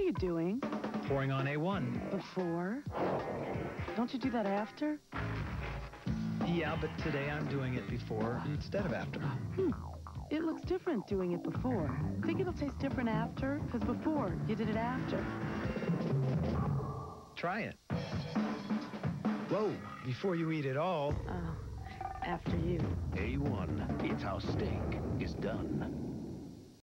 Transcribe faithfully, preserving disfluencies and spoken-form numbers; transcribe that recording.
you doing? Pouring on A one. Before? Don't you do that after? Yeah, but today I'm doing it before instead of after. Hmm. It looks different doing it before. Think it'll taste different after? Because before, you did it after. Try it. Whoa, before you eat it all. Oh, after you. A one, it's how steak is done.